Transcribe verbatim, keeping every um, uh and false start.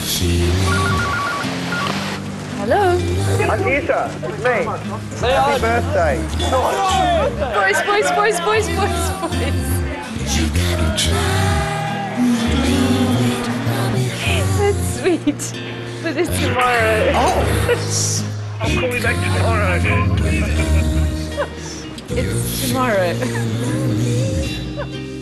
Hello? Anita, it's me. Say Happy hi. birthday. Voice, voice, voice, voice, voice, voice. That's sweet. But it's tomorrow. Oh! I'll call you back tomorrow. It's tomorrow.